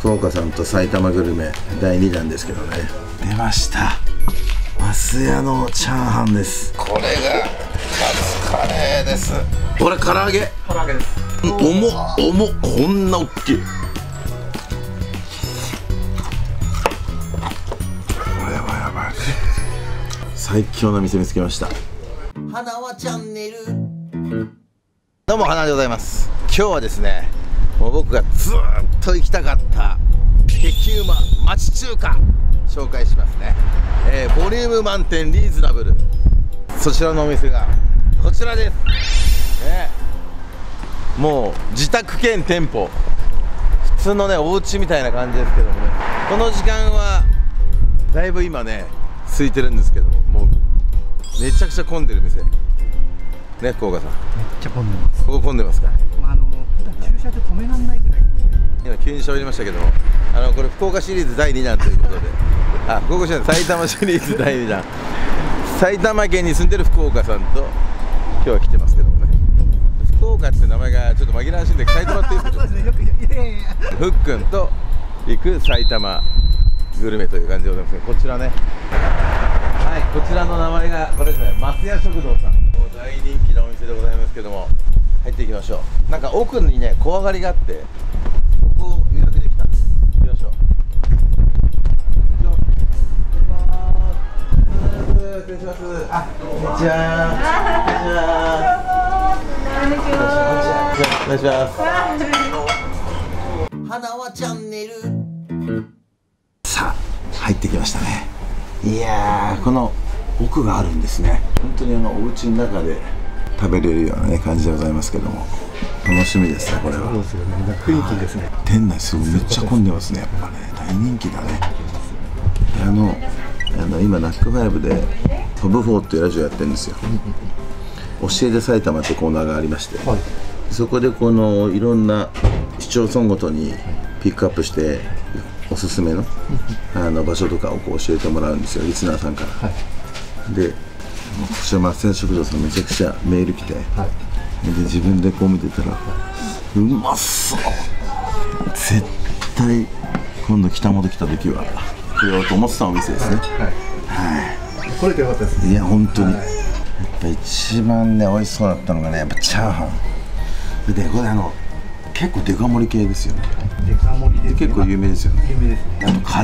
福岡さんと埼玉グルメ第2弾ですけどね。出ました、増屋のチャーハンです。これがカツカレーです。これ唐揚げです。重っ、こんな大きい。これはやばい。最強の店見つけました。花輪チャンネル。どうも、花でございます。今日はですね、もう僕がずーっと行きたかった激うま町中華紹介しますね。ボリューム満点、リーズナブル。そちらのお店がこちらです、もう自宅兼店舗、普通のねお家みたいな感じですけどもね、この時間はだいぶ今ね空いてるんですけども、もうめちゃくちゃ混んでる店ね。福岡さん、めっちゃ混んでます。ここ混んでますか。普段駐車場止めらんないぐらい。今急に喋りましたけども、これ福岡シリーズ第2弾ということで、福岡シリーズ埼玉シリーズ第2弾、埼玉県に住んでる福岡さんと今日は来てますけどもね。福岡って名前がちょっと紛らわしいんで埼玉っていうことですね。ふっくんと行く埼玉グルメという感じでございますが、こちらね、はい、こちらの名前がこれですね、増屋食堂さん。大人気のお店でございますけども、入っていきましょう。なんか奥にね小上がりがあって、ここを予約できたんで行きましょう。失礼します。こんにちは。こんにちは。お願いします。花輪チャンネル。さあ入ってきましたね。いやー、この奥があるんですね。本当にお家の中で食べれるようなね感じでございますけども、楽しみですねこれは。そうですよね。雰囲気ですね。店内すごいめっちゃ混んでますね。やっぱね大人気だね。今ナックファイブでトブ4っていうラジオやってるんですよ。教えて埼玉ってコーナーがありまして、はい、そこでいろんな市町村ごとにピックアップしておすすめの場所とかを教えてもらうんですよ、リスナーさんから。はい、でこちら増屋食堂さんめちゃくちゃメール来て、はい、で自分で見てたら、うまそう、絶対今度北本来た時は来ようと思ってたお店ですね。はい、来れてよかったですね。いや本当に、やっぱ一番ね美味しそうだったのがね、やっぱチャーハンで、これ結構デカ盛り系ですよね。デカ盛りで結構有名ですよね。有名ですね。あと唐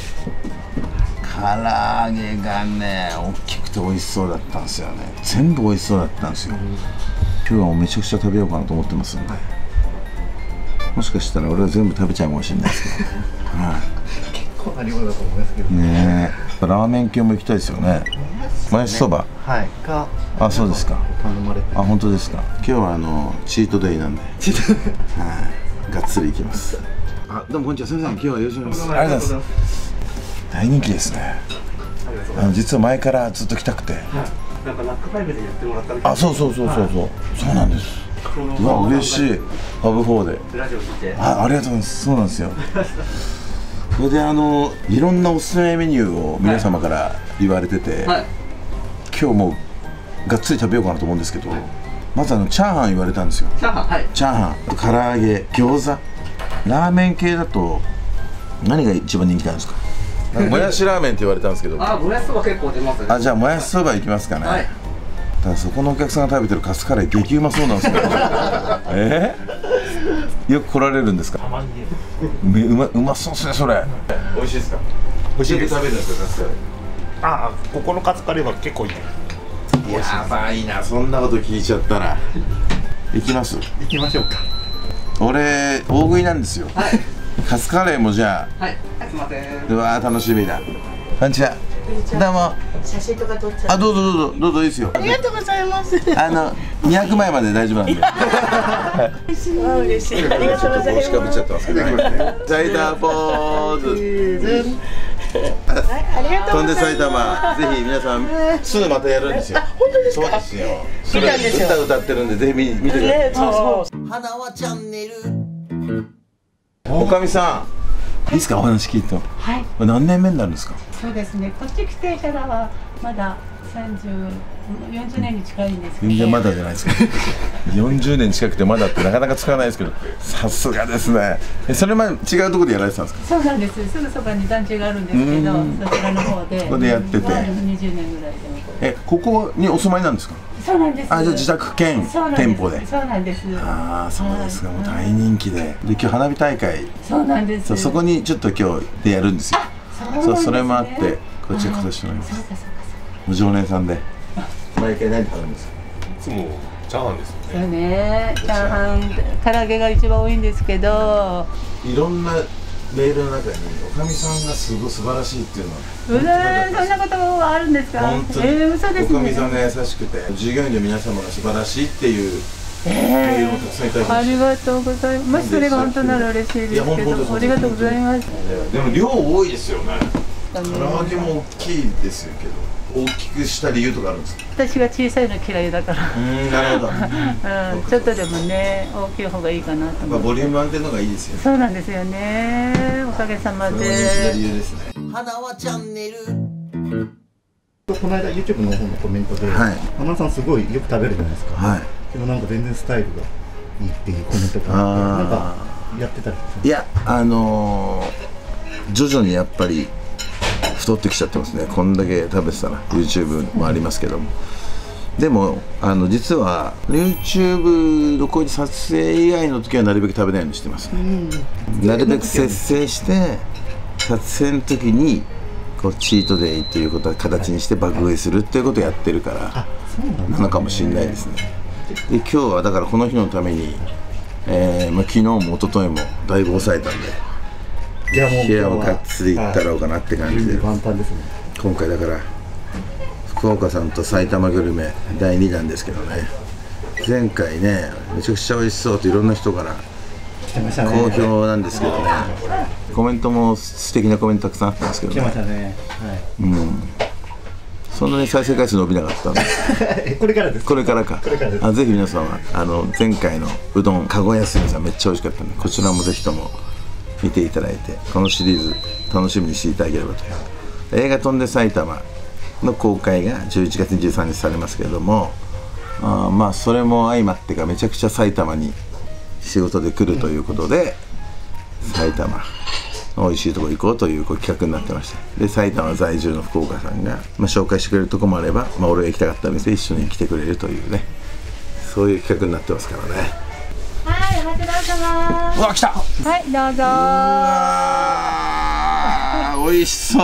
揚げがね大きくて美味しそうだったんですよね。全部美味しそうだったんですよ。今日はもうめちゃくちゃ食べようかなと思ってますんで、もしかしたら俺は全部食べちゃうかもしれないですけど、結構な量だと思いますけどね。ラーメン系も行きたいですよね。もやしそば、はい、あ、そうですか。頼まれて。あ、本当ですか。今日はチートデイなんで、はい、がっつり行きます。あ、どうもこんにちは。すみません、今日はよろしくお願いします。ありがとうございます。大人気ですね。実は前からずっと来たくて。なんかナックファイブでやってもらったみたいな。あ、そうそうなんです。うわ、嬉しい。ハブ4で。ラジオ聞いて。ありがとうございます。そうなんですよ。それでいろんなおすすめメニューを皆様から言われてて、はい、今日もがっつり食べようかなと思うんですけど、まずチャーハン言われたんですよ。チャーハン、はい、チャーハン、唐揚げ、餃子、ラーメン系だと何が一番人気なんですか？もやしラーメンって言われたんですけど。もやしそば結構出ますね。じゃあもやしそば行きますかね。はい、ただそこのお客さんが食べてるカツカレー激うまそうなんですけどよく来られるんですか？たまにうまそうですね、それ。美味しいですか？美味しいです。食べるんですか、カツカレー？ここのカツカレーは結構いい。やばいな、そんなこと聞いちゃったら。行きます？行きましょうか。俺大食いなんですよ。はい、カツカレーもじゃあ。はい、すみません。うわー、楽しみだ。こんにちは。どうも。写真とか撮っちゃう。どうぞいいですよ。ありがとうございます。200枚まで大丈夫なんで。嬉しい。ありがとうございます。帽子かぶっちゃってますけどね。埼玉ポーズ。ありがとうございます。飛んで埼玉、ぜひ皆さんすぐまたやるんですよ。本当ですか？そうですよ。すぐ歌ってるんでぜひ見てください。花輪チャンネル。おかみさん、いいですか、お話聞いて。はい。何年目になるんですか？ そうですね、こっち来てからはまだ 40年に近いんですけど、 全然まだじゃないですか40年近くてまだってなかなか使わないですけど、さすがですね。それまで違うところでやられてたんですか？ そうなんです。すぐそばに団地があるんですけど、そちらの方でここでやってて、 20年ぐらいで。 ここにお住まいなんですか？ そうなんです。 あ、じゃあ自宅兼店舗で。 そうなんです。 ああ、そうですか。もう大人気で、今日花火大会、 そうなんです。 そこにちょっと今日でやるんですよ。そう、それもあってこっちが来させてもらいます。常連さんで。毎回何食べるんですか？ いつもチャーハンですよね。 そうね、チャーハン、唐揚げが一番多いんですけど。 いろんなメールの中におかみさんがすごい素晴らしいっていうのは。 そんなこともあるんですか？ 本当に。 嘘ですね。 おかみさんが優しくて、従業員の皆様が素晴らしいっていうメールもたくさんいただきました。 ありがとうございます。それが本当なら嬉しいですけど、ありがとうございます。 でも量多いですよね。唐揚げも大きいですけど、大きくした理由とかあるんですか？ 私が小さいの嫌いだから。 なるほど。 ちょっとでもね、大きい方がいいかなと思って。 ボリューム安定の方がいいですよね。 そうなんですよね。おかげさまで。 それが人気な理由ですね。 花輪チャンネル。 この間 YouTube の方のコメントで、花輪さんすごいよく食べるじゃないですか。はい。けどなんか全然スタイルがいいっていうコメントがあって、なんかやってたりする？ いや、徐々にやっぱり太ってきちゃってますね。こんだけ食べてたら YouTube もありますけども、でも実は YouTube のこういう撮影以外の時はなるべく食べないようにしてますね。なるべく節制して撮影の時にこうチートデイということを形にして爆食いするっていうことをやってるからなのかもしれないですね。で今日はだからこの日のために、昨日も一昨日もだいぶ抑えたんで、部屋をがっつり行ったろうかなって感じで、今回だから福岡さんと埼玉グルメ第2弾ですけどね、前回ねめちゃくちゃ美味しそうといろんな人から好評なんですけどね、コメントも素敵なコメントたくさんあったんですけどね、そんなに再生回数伸びなかったんでこれからです。これからか。ぜひ皆さんは前回のうどんかごやすみさんめっちゃ美味しかったんで、こちらもぜひとも見ていただいて、このシリーズ楽しみにしていただければと。映画「翔んで埼玉」の公開が11月23日されますけれども、まあそれも相まってかめちゃくちゃ埼玉に仕事で来るということで、埼玉の美味しいところ行こうという企画になってまして、で埼玉在住の福岡さんが、紹介してくれるとこもあれば、俺が行きたかった店一緒に来てくれるというね、そういう企画になってますからね。 はい、お待ちどうさま。 うわ、来た。 はい、どうぞ。 うわー、美味しそう。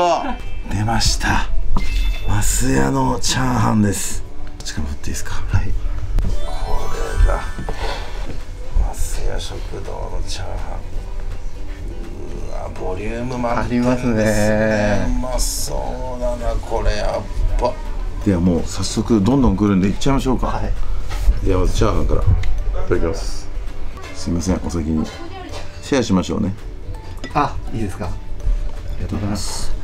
出ました。増屋のチャーハンです。こっちから振っていいですか？はい。これだ。増屋食堂のチャーハン。うわ、ボリューム満点ですね。うまそうだな、これやっぱ。ではもう早速どんどん来るんでいっちゃいましょうか。はい。ではまずチャーハンからいただきます。すみません、お先にシェアしましょうね。 あ、いいですか。ありがとうございます。 す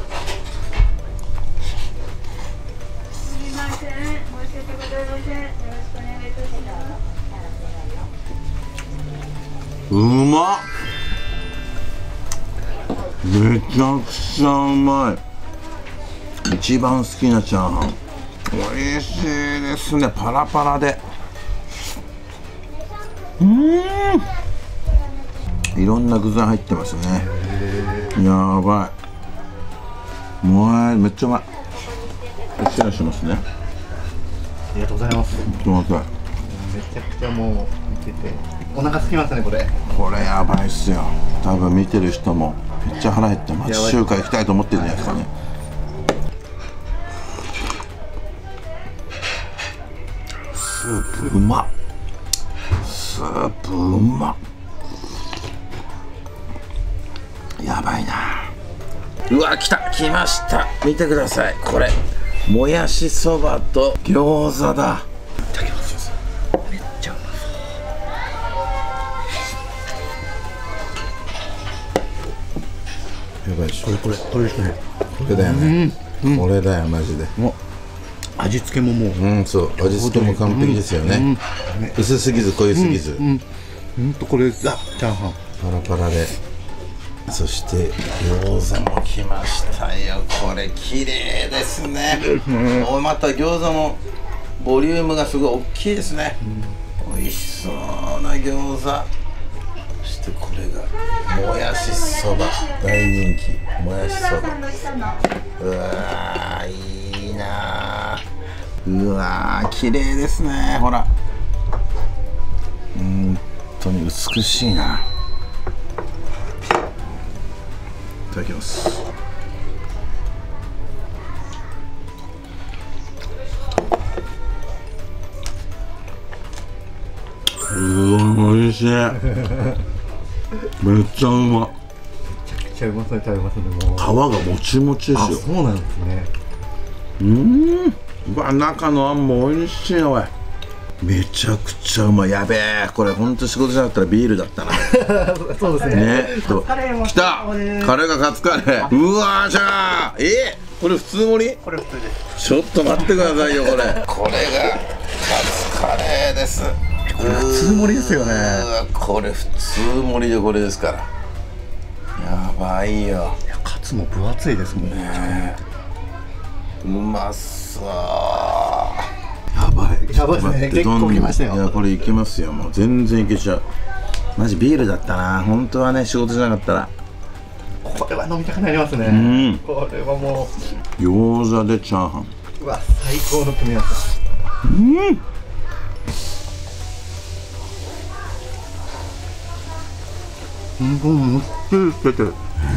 みません、申し訳ございません。よろしくお願いいたします。 うまっ。めちゃくちゃうまい。一番好きなチャーハン。美味しいですね、パラパラで。いろんな具材入ってますね。やばい。もうめっちゃうまい。シェアしますね。 ありがとうございます。 すみません。 めちゃくちゃもう見ててお腹空きますね、これ。 これやばいっすよ。多分見てる人もめっちゃ腹減って町中華行きたいと思ってるんじゃないですかね。スープうまっ。スープうまっ。やばいな。うわ、来た、来ました。見てください、これもやしそばと餃子だ。いただきます。めっちゃうまそう。やばいでしょ。これだよね。これだよマジで。 味付けももう、 そう、味付けも完璧ですよね。薄すぎず濃ゆすぎず、 これチャーハンパラパラで。 そして餃子も来ましたよ。これ綺麗ですね。また餃子もボリュームがすごい大きいですね。美味しそうな餃子。そしてこれがもやしそば、大人気もやしそば。うわーいいなー。うわー綺麗ですね。ほら本当に美しいな。いただきます。うわ美味しい。めっちゃうま。 めっちゃうまそうに食べますね。もう皮がもちもちですよ。 そうなんですね。 うわ中のあんも美味しいな。おいめちゃくちゃうまい。やべえこれほんと仕事じゃなかったらビールだったな。 そうですね。 来たカレーがカツカレー。うわーじゃあこれ普通盛り？ これ普通です。 ちょっと待ってくださいよこれ。これがカツカレーです。 普通盛りですよね。 これ普通盛りでこれですから。やばいよ。 いやカツも分厚いですもんね。 うまそう。やばい。 やばいですね。結構きましたよ。 いやこれいけますよ。もう全然いけちゃう。マジビールだったな。本当はね仕事じゃなかったら。 これは飲みたくなりますね。これはもう餃子でチャーハン。 うわ最高の組み合わせ。もっちりしててう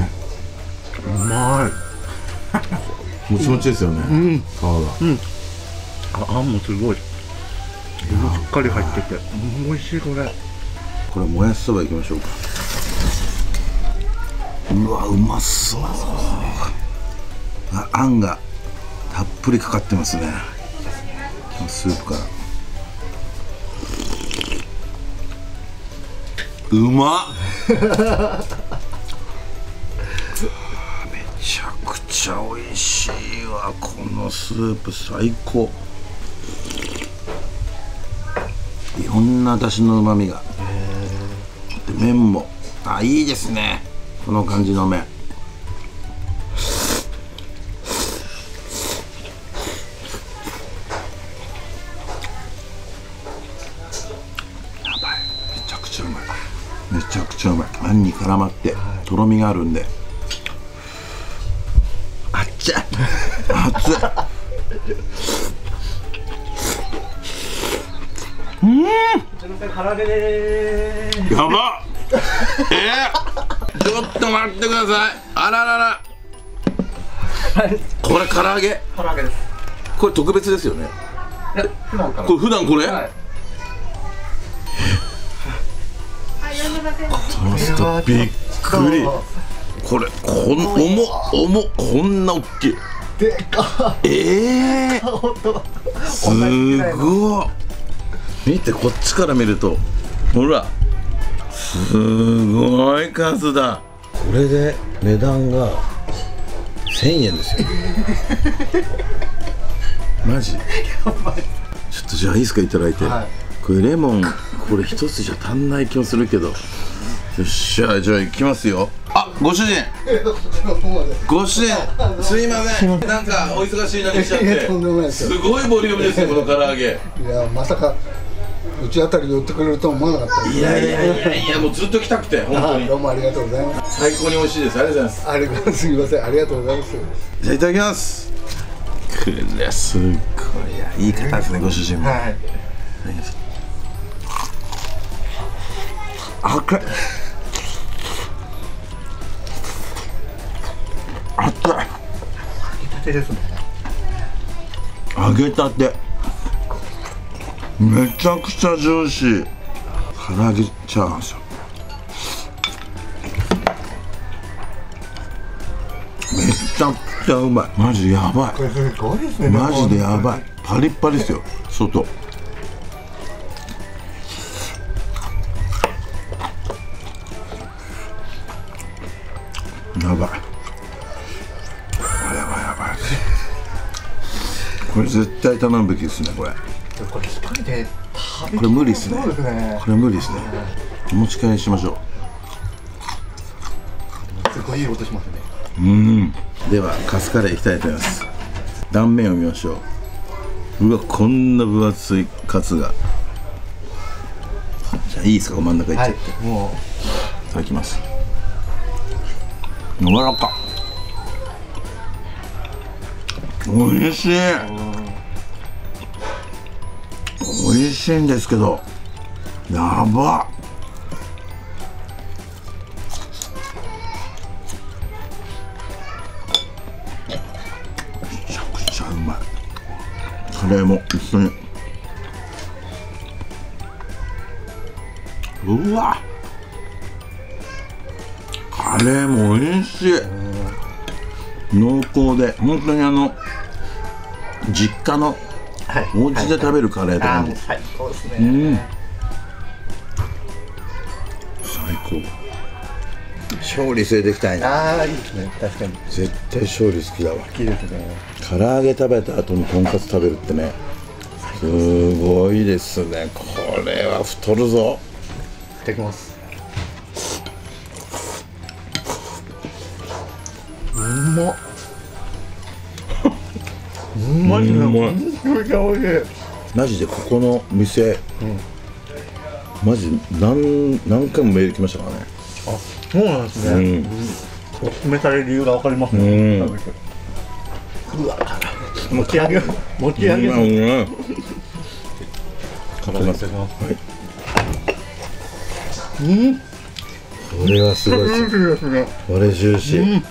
まい。 もちもちですよね。皮が。 あんもすごい。しっかり入ってて美味しいこれ。 これもやしそばいきましょうか。うわうまそう。あんがたっぷりかかってますね。スープからうまっ。めちゃくちゃ美味しいわ。このスープ最高。いろんな出汁の旨味が。で麺もいいですね。この感じの麺。やばい。めちゃくちゃうまい。めちゃくちゃうまい。あんに絡まってとろみがあるんで。あっちゃ熱い。 唐揚げでーす。 やばっ。ちょっと待ってください。あららら。これ唐揚げ。 唐揚げです。 これ特別ですよね。 いや普段から。 これ普段これ。 はい。 びっくり。これこんな大きい。 でかっ。 すごい。見てこっちから見るとほらすごい数だ。これで値段が1000円ですよ。マジ。ちょっとじゃあいいですかいただいて。これレモンこれ一つじゃ足んない気もするけど。よっしゃじゃあ行きますよ。ご主人ご主人すいません。なんかお忙しいのにしちゃってすごいボリュームですよこの唐揚げ。 いやまさかうちあたり寄ってくれるとは思わなかったです。 いやもうずっと来たくて本当に。 どうもありがとうございます。 最高に美味しいです。ありがとうございます。 ありがとうすみませんありがとうございます。 じゃあいただきます。これすっごいいい方ですねご主人も。はい。赤い。熱い。 揚げたてですね。 揚げたて。めちゃくちゃジューシー。唐揚げチャーハンですよ。めちゃくちゃうまい。マジやばい。 これすごいですね。 マジでやばい。パリッパリですよ外。やばい。やばい。これ絶対頼むべきですねこれ。 これ一人で食べこれ無理ですね。 そうですね。 これ無理ですね。お持ち帰りしましょう。 すごいいい音しますね。 ではカツカレーいきたいと思います。断面を見ましょう。うわ、こんな分厚いカツが。じゃあいいですか、真ん中いっちゃって、 はい、もういただきます。柔らか。おいしい。おいしいんですけど、やばっ。めちゃくちゃうまい。カレーも一緒に。うわ、カレーもおいしい。濃厚で本当に実家のお家で食べるカレーって感じ。 最高ですね。 最高。勝利連れてきたいな。 ああ、いいですね。確かに絶対勝利好きだわ。 好きですね。 唐揚げ食べた後にとんかつ食べるってね、すごいですね。これは太るぞ。 いただきます。うまっ。マジでめちゃおいしい。 マジでここの店、マジ何回もメール来ましたからね。 あ、そうなんですね。お勧めされる理由がわかりますね。うわ、持ち上げかけます。これはすごいですね。これジューシー。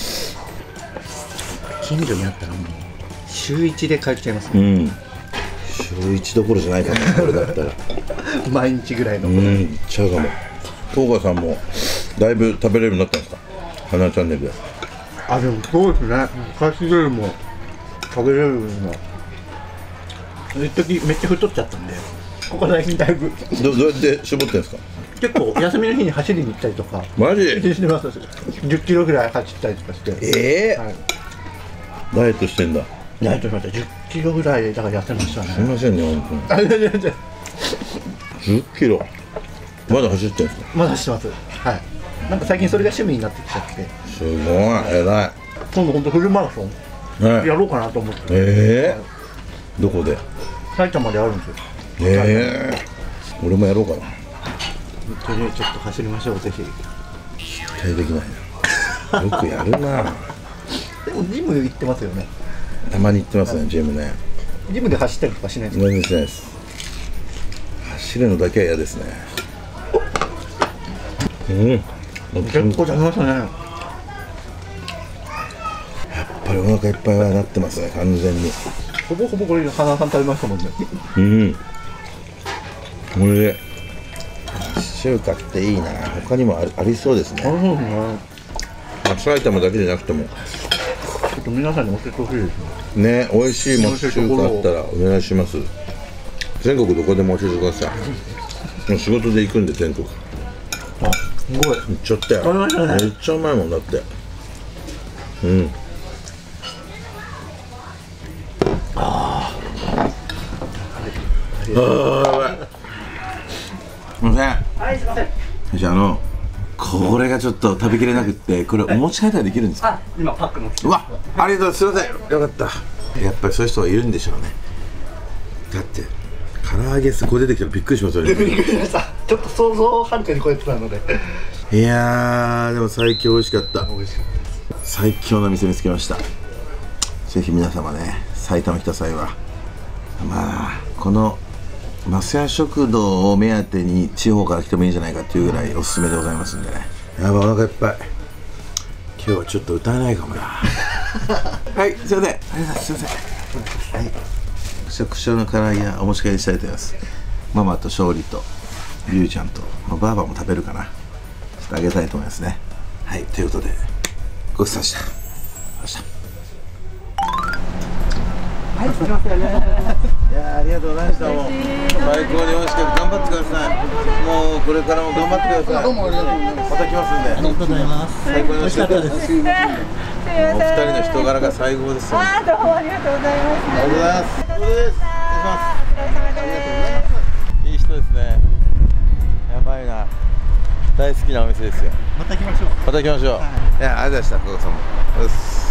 近所にあったらもう週1で帰っちゃいますね。 週1どころじゃないかな、これだったら。 毎日ぐらいの。 いっちゃうかも。東川さんもだいぶ食べれるようになったんですか、花チャンネルで。 あ、でもそうですね。昔よりも食べれるようにな。一時めっちゃ太っちゃったんで、ここ最近だいぶ。 どうやって絞ってんですか。 結構休みの日に走りに行ったりとか。 マジしてます。10キロぐらい走ったりとかして。はい、 ダイエットしてんだ。 ダイエットしました。10キロぐらいだから痩せましたね。 すみませんね、本当に。10キロまだ走ってんですか。 まだ走ってます。はい。なんか最近それが趣味になってきちゃって。 すごい偉い。 今度本当フルマラソンやろうかなと思って。 どこで。 埼玉であるんですよ。 俺もやろうかな。 ちょっと走りましょう、ぜひ。 期待できないな。よくやるな。 でもジム行ってますよね。 たまに行ってますね、ジムね。 ジムで走ったりとかしないですか。 全然しないです。走るのだけは嫌ですね。 結構食べましたね。 やっぱりお腹いっぱいはなってますね、完全に。 ほぼほぼこれ花さん食べましたもんね。 これで中華っていいな。他にもありそうですね。埼玉だけじゃなくてもちょっと皆さんに教えてほしいですね。美味しいも中華あったらお願いします。全国どこでも教えてください。もう仕事で行くんで全国。 あ、すごい。 行っちゃったよ。めっちゃうまいもんだって。やばい。すみません。 はい、すいません。 じゃあこれがちょっと食べきれなくって、これお持ち帰りはできるんですか。 今パックの。 うわ、ありがとうございます。すみません。よかった。やっぱりそういう人がいるんでしょうね。だって唐揚げここ出てきたらびっくりしますよね。 びっくりしました。ちょっと想像をはるかに超えてたので。 いやー、でも最強美味しかった。 美味しかったです。 最強の店見つけました。ぜひ皆様ね、埼玉来た際はまあこの増屋食堂を目当てに地方から来てもいいんじゃないかっていうぐらいおすすめでございますんでね。やばい、お腹いっぱい。今日はちょっと歌えないかもな。はい、すいません。ありがとうございます。すいません。はい、くしゃくしゃの唐揚げお持ち帰りしたいと思います。ママと勝利とりゅうちゃんと、ばあばも食べるかな。ちょっとあげたいと思いますね。はい、ということでごちそうさまでした。 はい、すみません。ありがとうございます。 いや、ありがとうございました。もう最高に美味しかった。頑張ってください。もうこれからも頑張ってください。どうもありがとうございます。また来ますんで。ありがとうございます。最高に美味しかったです。お二人の人柄が最高です。 どうもありがとうございます。 ありがとうございます。お疲れ様です。いい人ですね。やばいな。 大好きなお店ですよ。 また行きましょう。 また行きましょう。いや、ありがとうございました、加賀さんも。